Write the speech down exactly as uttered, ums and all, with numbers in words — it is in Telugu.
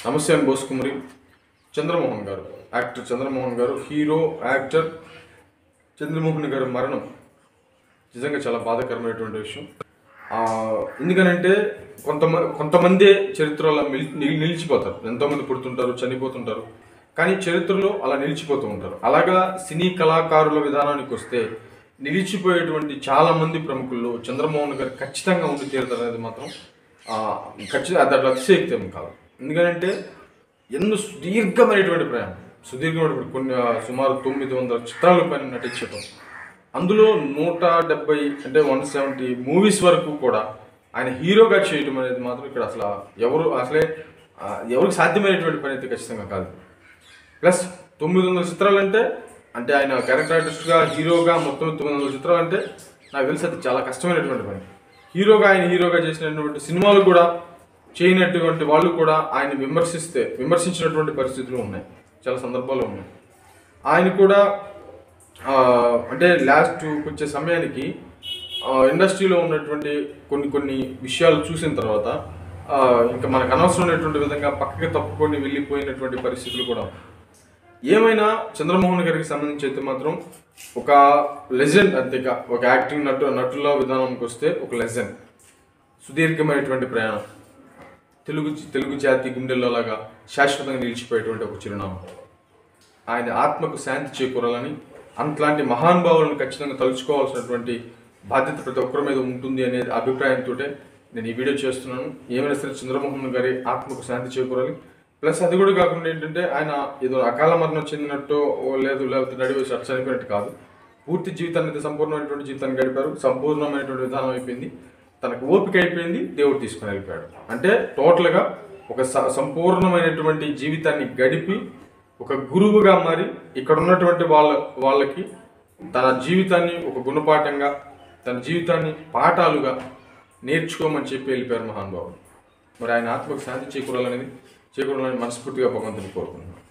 నమస్తే అండి బోస్ కుమ్మరి. చంద్రమోహన్ గారు, యాక్టర్ చంద్రమోహన్ గారు, హీరో యాక్టర్ చంద్రమోహన్ గారు మరణం నిజంగా చాలా బాధాకరమైనటువంటి విషయం. ఎందుకనంటే కొంతమంది కొంతమందే చరిత్రలో నిలి నిలిచిపోతారు. ఎంతోమంది పుడుతుంటారు, చనిపోతుంటారు, కానీ చరిత్రలో అలా నిలిచిపోతూ ఉంటారు. అలాగా సినీ కళాకారుల విధానానికి వస్తే నిలిచిపోయేటువంటి చాలామంది ప్రముఖుల్లో చంద్రమోహన్ గారు ఖచ్చితంగా ఉండి తీరుతారు అనేది మాత్రం ఖచ్చితంగా అది అతిశయక్తి కాదు. ఎందుకంటే ఎన్నో సుదీర్ఘమైనటువంటి ప్రయాణం, సుదీర్ఘమైనటువంటి కొన్ని సుమారు తొమ్మిది వందల చిత్రాల పైన నటించడం, అందులో నూట డెబ్బై అంటే వన్ సెవెంటీ మూవీస్ వరకు కూడా ఆయన హీరోగా చేయడం అనేది మాత్రం ఇక్కడ అసలు ఎవరు అసలే ఎవరికి సాధ్యమైనటువంటి పని అయితే ఖచ్చితంగా కాదు. ప్లస్ తొమ్మిది వందల చిత్రాలు అంటే అంటే ఆయన క్యారెక్టర్ ఆర్టిస్ట్గా హీరోగా మొత్తం తొమ్మిది వందల చిత్రాలు అంటే నాకు తెలిసి అది చాలా కష్టమైనటువంటి పని. హీరోగా ఆయన హీరోగా చేసినటువంటి సినిమాలు కూడా చేయనటువంటి వాళ్ళు కూడా ఆయన విమర్శిస్తే విమర్శించినటువంటి పరిస్థితులు ఉన్నాయి, చాలా సందర్భాలు ఉన్నాయి. ఆయన కూడా అంటే లాస్ట్ వచ్చే సమయానికి ఇండస్ట్రీలో ఉన్నటువంటి కొన్ని కొన్ని విషయాలు చూసిన తర్వాత ఇంకా మనకు అనవసరమైనటువంటి విధంగా పక్కకి తప్పుకొని వెళ్ళిపోయినటువంటి పరిస్థితులు కూడా. ఏమైనా చంద్రమోహన్ గారికి సంబంధించి అయితే మాత్రం ఒక లెజెండ్, అంతేగా ఒక యాక్టింగ్ నటు నటుల విధానానికి వస్తే ఒక లెజెండ్, సుదీర్ఘమైనటువంటి ప్రయాణం, తెలుగు తెలుగు జాతి గుండెల్లో లాగా శాశ్వతంగా నిలిచిపోయేటువంటి ఒక చిరునామా. ఆయన ఆత్మకు శాంతి చేకూరాలని, అంతలాంటి మహానుభావులను ఖచ్చితంగా తలుచుకోవాల్సినటువంటి బాధ్యత ప్రతి ఒక్కరి మీద ఉంటుంది అనే అభిప్రాయంతో నేను ఈ వీడియో చేస్తున్నాను. ఏమైనా సరే చంద్రమోహన్ గారి ఆత్మకు శాంతి చేకూరాలి. ప్లస్ అది కూడా కాకుండా ఏంటంటే ఆయన ఏదో అకాల మరణం చెందినట్టు లేదు, లేకపోతే నడివేసి అట్లా చనిపోయినట్టు కాదు. పూర్తి జీవితాన్ని అయితే సంపూర్ణమైనటువంటి జీవితాన్ని గడిపారు. సంపూర్ణమైనటువంటి విధానం అయిపోయింది, తనకు ఓపిక అయిపోయింది, దేవుడు తీసుకుని వెళ్ళిపోయాడు. అంటే టోటల్గా ఒక సంపూర్ణమైనటువంటి జీవితాన్ని గడిపి ఒక గురువుగా మారి ఇక్కడ ఉన్నటువంటి వాళ్ళ వాళ్ళకి తన జీవితాన్ని ఒక గుణపాఠంగా, తన జీవితాన్ని పాఠాలుగా నేర్చుకోమని చెప్పి వెళ్ళిపోయారు మహానుభావుడు. మరి ఆయన ఆత్మకు శాంతి చేకూరాలనేది చేకూరాలని మనస్ఫూర్తిగా భగవంతుని కోరుకుంటున్నాను.